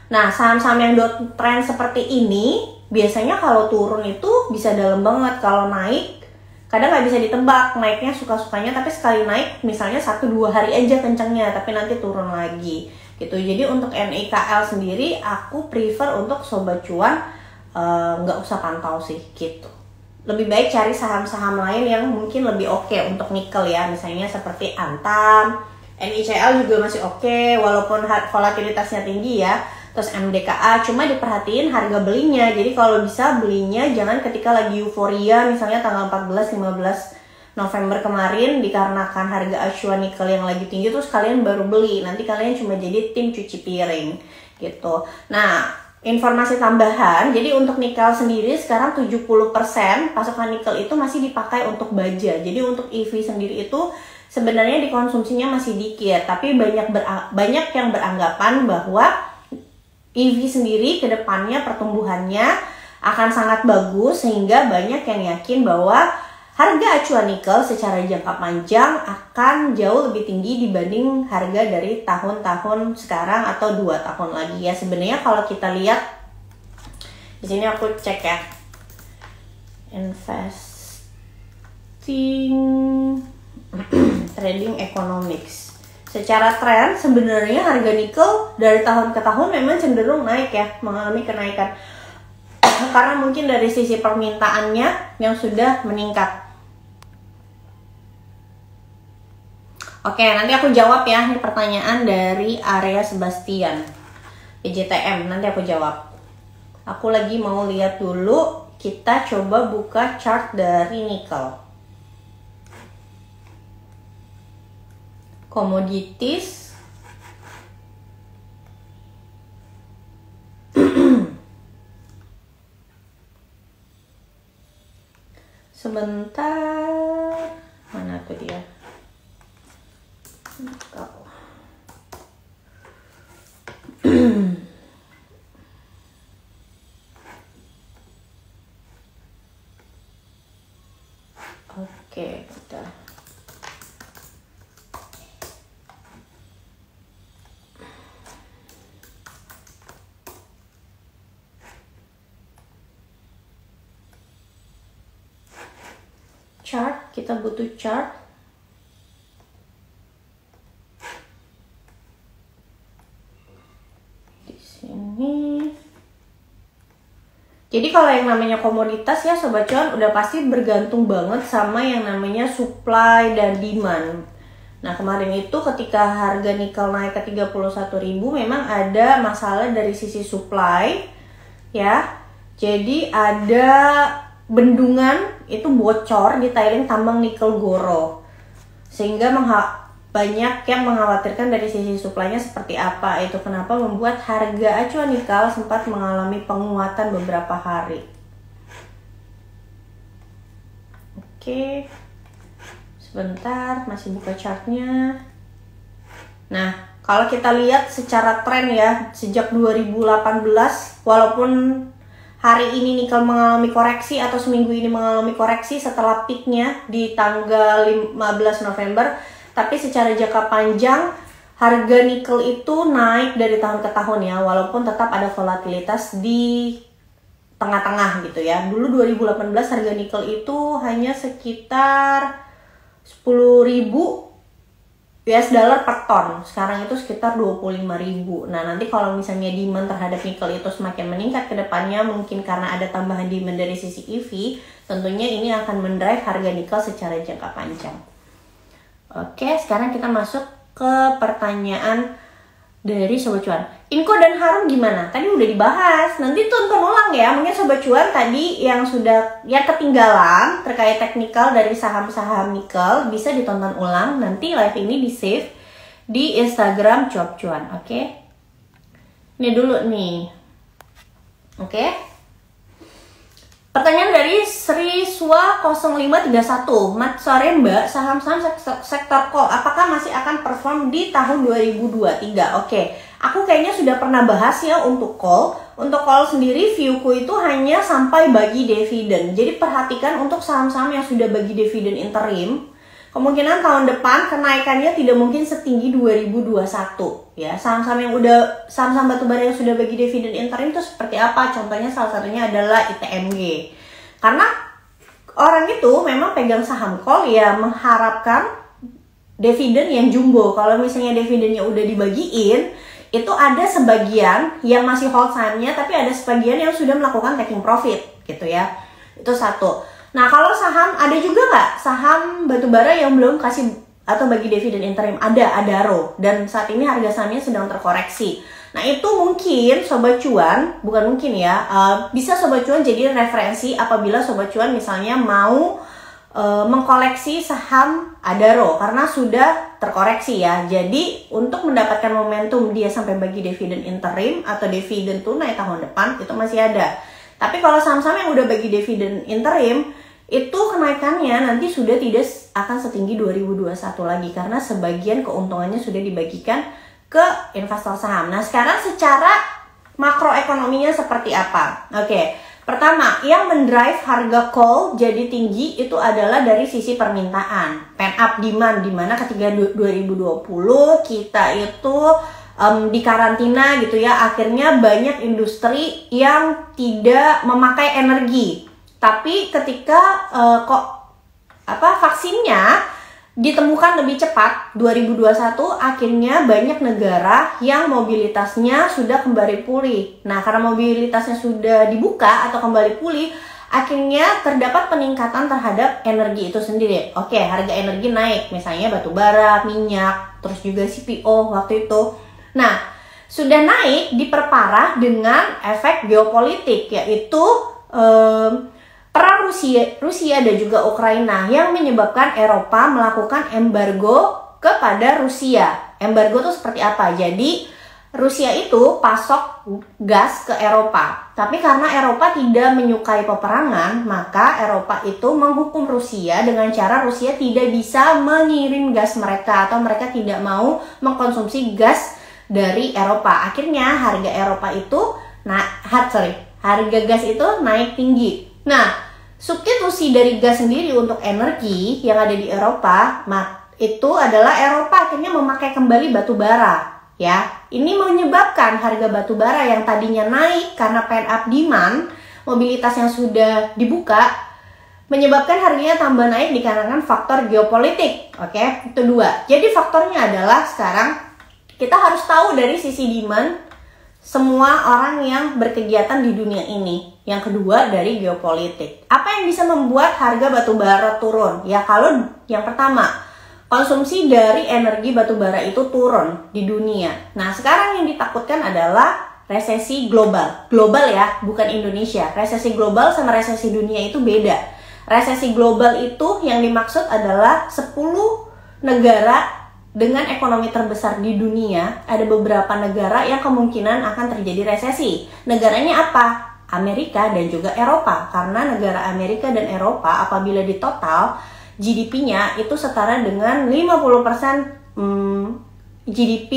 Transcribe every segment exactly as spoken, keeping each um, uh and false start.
Nah, saham-saham yang downtrend seperti ini biasanya kalau turun itu bisa dalam banget. Kalau naik kadang nggak bisa ditebak naiknya suka-sukanya, tapi sekali naik misalnya satu dua hari aja kencangnya, tapi nanti turun lagi gitu. Jadi untuk N I K L sendiri aku prefer untuk sobat cuan nggak uh, usah pantau sih gitu. Lebih baik cari saham-saham lain yang mungkin lebih oke okay untuk nikel ya, misalnya seperti Antam, N I C L juga masih oke okay, walaupun volatilitasnya tinggi ya. Terus M D K A, cuma diperhatiin harga belinya. Jadi kalau bisa belinya jangan ketika lagi euforia, misalnya tanggal empat belas lima belas November kemarin, dikarenakan harga acuan nikel yang lagi tinggi terus kalian baru beli. Nanti kalian cuma jadi tim cuci piring gitu. Nah, informasi tambahan, jadi untuk nikel sendiri sekarang tujuh puluh persen pasokan nikel itu masih dipakai untuk baja. Jadi untuk E V sendiri itu sebenarnya dikonsumsinya masih dikit, tapi banyak banyak yang beranggapan bahwa E V sendiri ke depannya pertumbuhannya akan sangat bagus, sehingga banyak yang yakin bahwa harga acuan nikel secara jangka panjang akan jauh lebih tinggi dibanding harga dari tahun-tahun sekarang atau dua tahun lagi ya. Sebenarnya kalau kita lihat di sini aku cek ya, investing trading economics. Secara tren sebenarnya harga nikel dari tahun ke tahun memang cenderung naik ya, mengalami kenaikan. Karena mungkin dari sisi permintaannya yang sudah meningkat. Oke, nanti aku jawab ya, ini pertanyaan dari Area Sebastian P J T M, nanti aku jawab. Aku lagi mau lihat dulu, kita coba buka chart dari nikel. Komoditis. Sebentar, mana tuh dia? Oh. Oke, udah. Chart, kita butuh chart. Di sini. Jadi kalau yang namanya komoditas ya Sobat Cuan udah pasti bergantung banget sama yang namanya supply dan demand. Nah, kemarin itu ketika harga nikel naik ke tiga puluh satu ribu memang ada masalah dari sisi supply ya. Jadi ada bendungan itu bocor di tiling tambang nikel Goro, sehingga banyak yang mengkhawatirkan dari sisi suplainya seperti apa. Itu kenapa membuat harga acuan nikel sempat mengalami penguatan beberapa hari. Oke, sebentar, masih buka chartnya. Nah, kalau kita lihat secara tren ya, sejak dua ribu delapan belas, walaupun hari ini nikel mengalami koreksi atau seminggu ini mengalami koreksi setelah peaknya di tanggal lima belas November, tapi secara jangka panjang harga nikel itu naik dari tahun ke tahun ya, walaupun tetap ada volatilitas di tengah-tengah gitu ya. Dulu dua ribu delapan belas harga nikel itu hanya sekitar sepuluh ribu U S dollar per ton, sekarang itu sekitar dua puluh lima ribu. Nah, nanti kalau misalnya demand terhadap nikel itu semakin meningkat ke depannya, mungkin karena ada tambahan demand dari sisi E V, tentunya ini akan mendrive harga nikel secara jangka panjang. Oke, sekarang kita masuk ke pertanyaan dari Sobat Cuan. Inco dan Harum gimana? Tadi udah dibahas, nanti tonton ulang ya. Mungkin Sobat Cuan tadi yang sudah ya ketinggalan terkait teknikal dari saham-saham nikel bisa ditonton ulang. Nanti live ini di save di Instagram Cuap Cuan, oke? Ini dulu nih, oke? Pertanyaan dari Sriswa nol lima tiga satu. Mat sore Mbak, saham-saham sektor coal apakah masih akan perform di tahun dua ribu dua puluh tiga? Oke, aku kayaknya sudah pernah bahas ya untuk coal. Untuk coal sendiri viewku itu hanya sampai bagi dividen. Jadi perhatikan untuk saham-saham yang sudah bagi dividen interim, kemungkinan tahun depan kenaikannya tidak mungkin setinggi dua ribu dua puluh satu ya. Saham-saham yang udah saham-saham batubara yang sudah bagi dividen interim itu seperti apa? Contohnya salah satunya adalah I T M G. Karena orang itu memang pegang saham call ya mengharapkan dividen yang jumbo. Kalau misalnya dividennya udah dibagiin, itu ada sebagian yang masih hold sahamnya, tapi ada sebagian yang sudah melakukan taking profit gitu ya. Itu satu. Nah, kalau saham, ada juga nggak saham batubara yang belum kasih atau bagi dividen interim? Ada, Adaro. Dan saat ini harga sahamnya sedang terkoreksi. Nah, itu mungkin Sobat Cuan, bukan mungkin ya, uh, bisa Sobat Cuan jadi referensi apabila Sobat Cuan misalnya mau uh, mengkoleksi saham Adaro. Karena sudah terkoreksi ya. Jadi, untuk mendapatkan momentum dia sampai bagi dividen interim atau dividen tunai tahun depan, itu masih ada. Tapi kalau saham-saham yang udah bagi dividen interim, itu kenaikannya nanti sudah tidak akan setinggi dua ribu dua puluh satu lagi. Karena sebagian keuntungannya sudah dibagikan ke investor saham. Nah, sekarang secara makroekonominya seperti apa? Oke, pertama, yang mendrive harga call jadi tinggi itu adalah dari sisi permintaan. Pent-up demand, dimana ketika dua ribu dua puluh kita itu Um, di karantina gitu ya, akhirnya banyak industri yang tidak memakai energi. Tapi ketika uh, kok apa vaksinnya ditemukan lebih cepat dua ribu dua puluh satu, akhirnya banyak negara yang mobilitasnya sudah kembali pulih. Nah, karena mobilitasnya sudah dibuka atau kembali pulih, akhirnya terdapat peningkatan terhadap energi itu sendiri. Oke, harga energi naik, misalnya batu bara, minyak, terus juga C P O waktu itu. Nah, sudah naik diperparah dengan efek geopolitik, yaitu um, perang Rusia, Rusia dan juga Ukraina yang menyebabkan Eropa melakukan embargo kepada Rusia. Embargo itu seperti apa? Jadi Rusia itu pasok gas ke Eropa, tapi karena Eropa tidak menyukai peperangan, maka Eropa itu menghukum Rusia dengan cara Rusia tidak bisa mengirim gas mereka atau mereka tidak mau mengkonsumsi gas dari Eropa. Akhirnya harga Eropa itu nah, sorry, harga gas itu naik tinggi. Nah, substitusi dari gas sendiri untuk energi yang ada di Eropa, itu adalah Eropa akhirnya memakai kembali batu bara. Ya, ini menyebabkan harga batu bara yang tadinya naik karena pent-up demand, mobilitas yang sudah dibuka, menyebabkan harganya tambah naik dikarenakan faktor geopolitik. Oke, itu dua. Jadi faktornya adalah sekarang kita harus tahu dari sisi demand semua orang yang berkegiatan di dunia ini. Yang kedua dari geopolitik. Apa yang bisa membuat harga batu bara turun? Ya, kalau yang pertama, konsumsi dari energi batu bara itu turun di dunia. Nah, sekarang yang ditakutkan adalah resesi global. Global ya, bukan Indonesia. Resesi global sama resesi dunia itu beda. Resesi global itu yang dimaksud adalah sepuluh negara dengan ekonomi terbesar di dunia, ada beberapa negara yang kemungkinan akan terjadi resesi. Negaranya apa? Amerika dan juga Eropa. Karena negara Amerika dan Eropa apabila ditotal G D P-nya itu setara dengan lima puluh persen hmm, G D P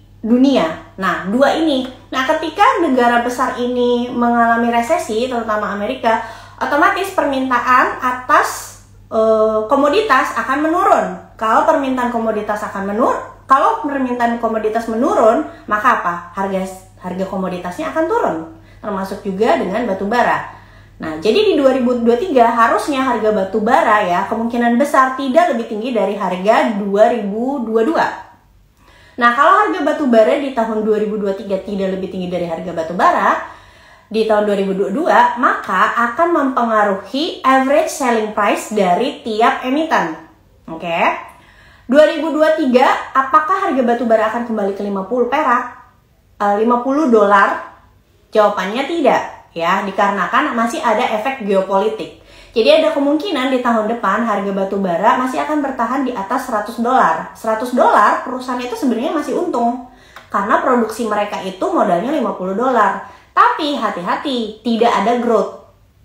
dunia. Nah, dua ini. Nah, ketika negara besar ini mengalami resesi, terutama Amerika, otomatis permintaan atas uh, komoditas akan menurun. Kalau permintaan komoditas akan menurun, kalau permintaan komoditas menurun, maka apa? Harga harga komoditasnya akan turun, termasuk juga dengan batu bara. Nah, jadi di dua ribu dua puluh tiga harusnya harga batu bara ya kemungkinan besar tidak lebih tinggi dari harga dua ribu dua puluh dua. Nah, kalau harga batu bara di tahun dua ribu dua puluh tiga tidak lebih tinggi dari harga batu bara di tahun dua ribu dua puluh dua, maka akan mempengaruhi average selling price dari tiap emiten. Oke, okay. dua ribu dua puluh tiga, apakah harga batu bara akan kembali ke lima puluh perak? Uh, lima puluh dolar? Jawabannya tidak, ya, dikarenakan masih ada efek geopolitik. Jadi ada kemungkinan di tahun depan harga batu bara masih akan bertahan di atas seratus dolar. seratus dolar perusahaan itu sebenarnya masih untung karena produksi mereka itu modalnya lima puluh dolar. Tapi hati-hati, tidak ada growth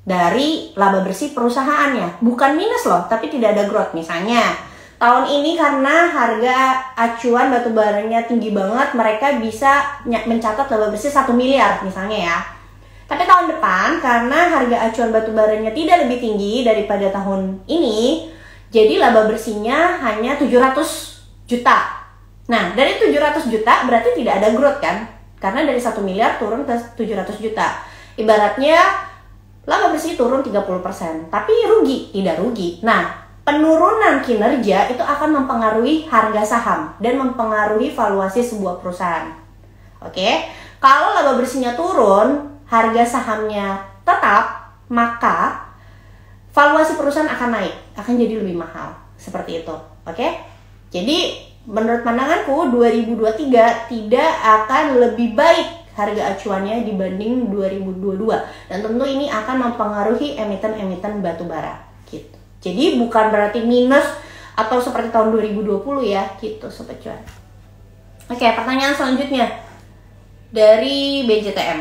dari laba bersih perusahaannya. Bukan minus loh, tapi tidak ada growth. Misalnya, tahun ini karena harga acuan batu baranya tinggi banget, mereka bisa mencatat laba bersih satu miliar misalnya ya. Tapi tahun depan, karena harga acuan batu baranya tidak lebih tinggi daripada tahun ini, Jadi laba bersihnya hanya tujuh ratus juta. Nah, dari tujuh ratus juta berarti tidak ada growth kan? Karena dari satu miliar turun ke tujuh ratus juta. Ibaratnya laba bersih turun tiga puluh persen, tapi rugi, tidak rugi. Nah, penurunan kinerja itu akan mempengaruhi harga saham dan mempengaruhi valuasi sebuah perusahaan. Oke, kalau laba bersihnya turun, harga sahamnya tetap, maka valuasi perusahaan akan naik, akan jadi lebih mahal. Seperti itu. Oke? Jadi, menurut pandanganku dua ribu dua puluh tiga tidak akan lebih baik harga acuannya dibanding dua ribu dua puluh dua. Dan tentu ini akan mempengaruhi emiten-emiten batubara gitu. Jadi, bukan berarti minus atau seperti tahun dua ribu dua puluh ya, gitu Sobat Cuan. Oke, pertanyaan selanjutnya dari B J T M.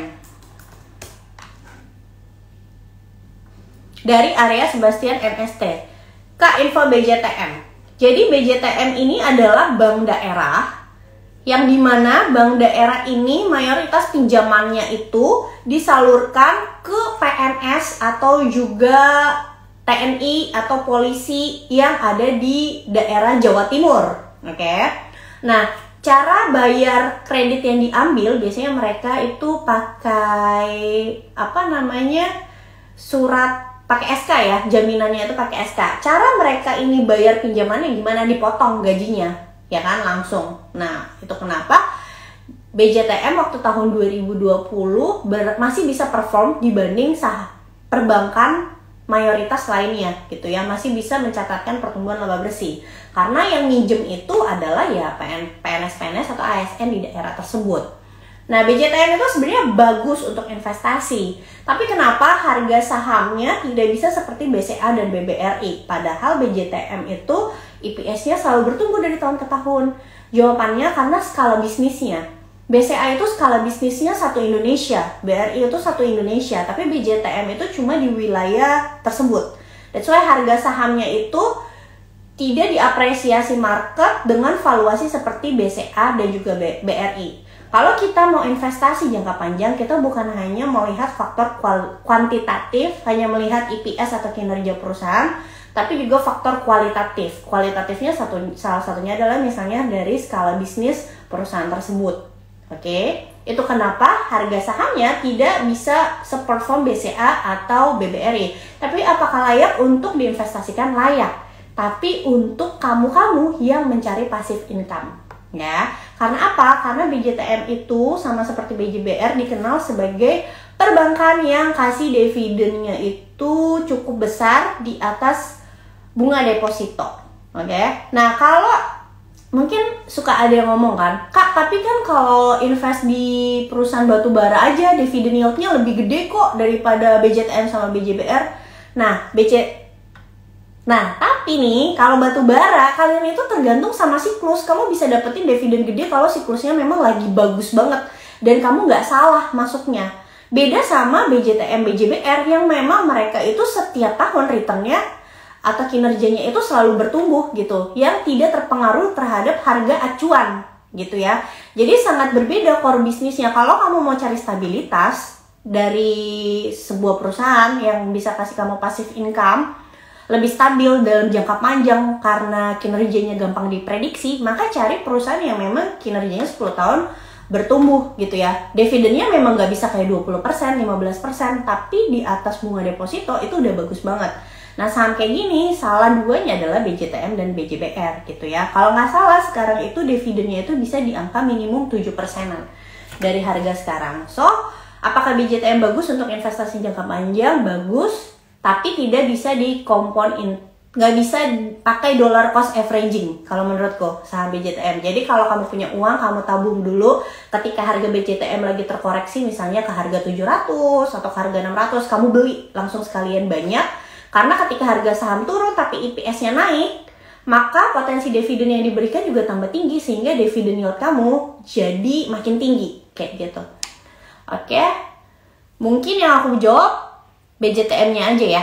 Dari area Sebastian N S T. Kak, info B J T M. Jadi B J T M ini adalah bank daerah yang dimana bank daerah ini mayoritas pinjamannya itu disalurkan ke P N S atau juga T N I atau polisi yang ada di daerah Jawa Timur. Oke. Nah, cara bayar kredit yang diambil biasanya mereka itu pakai apa namanya? Surat pakai S K ya, jaminannya itu pakai S K. Cara mereka ini bayar pinjamannya gimana? Dipotong gajinya, ya kan, langsung. Nah, itu kenapa B J T M waktu tahun dua ribu dua puluh masih bisa perform dibanding sah perbankan mayoritas lainnya gitu ya, masih bisa mencatatkan pertumbuhan laba bersih. Karena yang minjem itu adalah ya P N S P N S atau A S N di daerah tersebut. Nah, B J T M itu sebenarnya bagus untuk investasi. Tapi kenapa harga sahamnya tidak bisa seperti B C A dan B B R I? Padahal B J T M itu I P S-nya selalu bertumbuh dari tahun ke tahun. Jawabannya karena skala bisnisnya. B C A itu skala bisnisnya satu Indonesia, B R I itu satu Indonesia, tapi B J T M itu cuma di wilayah tersebut. That's why harga sahamnya itu tidak diapresiasi market dengan valuasi seperti B C A dan juga B R I. Kalau kita mau investasi jangka panjang, kita bukan hanya melihat faktor kuantitatif, hanya melihat I P S atau kinerja perusahaan, tapi juga faktor kualitatif. Kualitatifnya satu, salah satunya adalah misalnya dari skala bisnis perusahaan tersebut. Oke, itu kenapa harga sahamnya tidak bisa seperform B C A atau B B R I. Tapi apakah layak untuk diinvestasikan? Layak. Tapi untuk kamu-kamu yang mencari passive income. Ya, karena apa? Karena B J T M itu sama seperti B J B R dikenal sebagai perbankan yang kasih dividennya itu cukup besar di atas bunga deposito. Oke. Nah, kalau mungkin suka ada yang ngomong kan, Kak, tapi kan kalau invest di perusahaan batubara aja dividen yield-nya lebih gede kok daripada B J T M sama B J B R. Nah, B C Nah, tapi nih, kalau batu bara, kalian itu tergantung sama siklus. Kamu bisa dapetin dividen gede kalau siklusnya memang lagi bagus banget. Dan kamu nggak salah masuknya. Beda sama B J T M, B J B R yang memang mereka itu setiap tahun returnnya atau kinerjanya itu selalu bertumbuh gitu. Yang tidak terpengaruh terhadap harga acuan gitu ya. Jadi sangat berbeda core bisnisnya. Kalau kamu mau cari stabilitas dari sebuah perusahaan yang bisa kasih kamu passive income, lebih stabil dalam jangka panjang karena kinerjanya gampang diprediksi, maka cari perusahaan yang memang kinerjanya sepuluh tahun bertumbuh gitu ya. Dividennya memang nggak bisa kayak dua puluh persen, lima belas persen, tapi di atas bunga deposito itu udah bagus banget. Nah, saham kayak gini, salah duanya adalah B J T M dan B J B R gitu ya. Kalau nggak salah sekarang itu dividennya itu bisa di angka minimum tujuh persenan dari harga sekarang. So, apakah B J T M bagus untuk investasi jangka panjang? Bagus. Tapi tidak bisa di compound in, nggak bisa pakai dollar cost averaging kalau menurutku saham B J T M. Jadi kalau kamu punya uang, kamu tabung dulu, ketika harga B J T M lagi terkoreksi misalnya ke harga tujuh ratus atau ke harga enam ratus, kamu beli langsung sekalian banyak. Karena ketika harga saham turun tapi I P S-nya naik, maka potensi dividen yang diberikan juga tambah tinggi sehingga dividen yield kamu jadi makin tinggi kayak gitu. Oke, mungkin yang aku jawab B J T M-nya aja ya.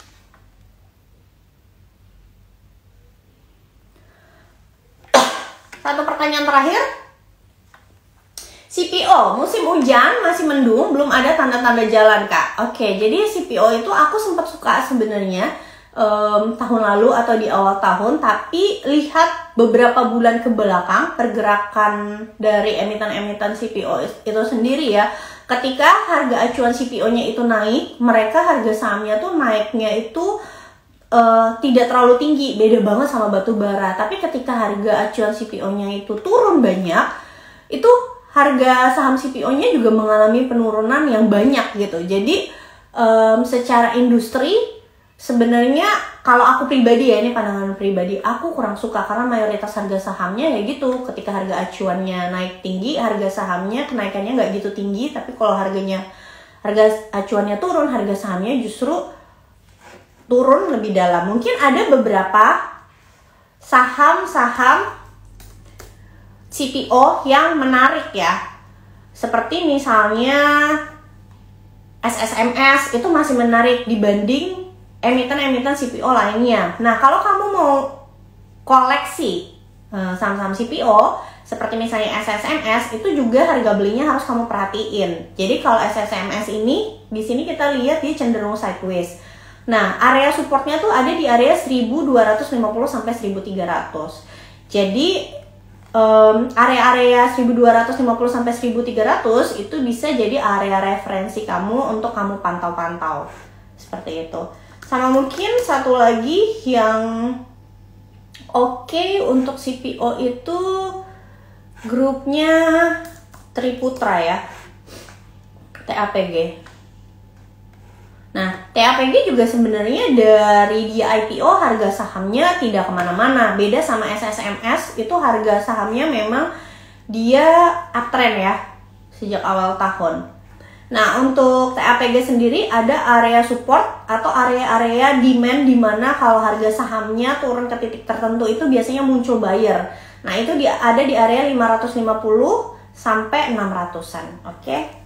Satu pertanyaan terakhir. C P O, musim hujan masih mendung, belum ada tanda-tanda jalan, Kak. Oke, jadi C P O itu aku sempat suka sebenarnya um, tahun lalu atau di awal tahun, tapi lihat beberapa bulan ke belakang pergerakan dari emiten-emiten C P O itu sendiri ya. Ketika harga acuan C P O-nya itu naik, mereka harga sahamnya tuh naiknya itu uh, tidak terlalu tinggi, beda banget sama batu bara. Tapi ketika harga acuan C P O-nya itu turun banyak, itu harga saham C P O-nya juga mengalami penurunan yang banyak gitu. Jadi um, secara industri sebenarnya kalau aku pribadi ya, ini pandangan pribadi, aku kurang suka karena mayoritas harga sahamnya ya gitu. Ketika harga acuannya naik tinggi, harga sahamnya kenaikannya nggak gitu tinggi. Tapi kalau harganya harga acuannya turun, harga sahamnya justru turun lebih dalam. Mungkin ada beberapa saham-saham C P O yang menarik ya, seperti misalnya S S M S itu masih menarik dibanding emiten-emiten C P O lainnya. Nah, kalau kamu mau koleksi saham-saham C P O seperti misalnya S S M S, itu juga harga belinya harus kamu perhatiin. Jadi kalau S S M S ini, di sini kita lihat dia cenderung sideways. Nah, area supportnya tuh ada di area seribu dua ratus lima puluh sampai seribu tiga ratus. Jadi Um, area-area seribu dua ratus lima puluh sampai seribu tiga ratus itu bisa jadi area referensi kamu untuk kamu pantau-pantau. Seperti itu. Sama mungkin satu lagi yang oke okay untuk C P O itu grupnya Triputra ya, T A P G. Nah, T A P G juga sebenarnya dari dia I P O harga sahamnya tidak kemana-mana. Beda sama S S M S, itu harga sahamnya memang dia uptrend ya sejak awal tahun. Nah, untuk T A P G sendiri ada area support atau area-area demand di mana kalau harga sahamnya turun ke titik tertentu itu biasanya muncul buyer. Nah, itu dia ada di area lima ratus lima puluh sampai enam ratusan, oke? Okay?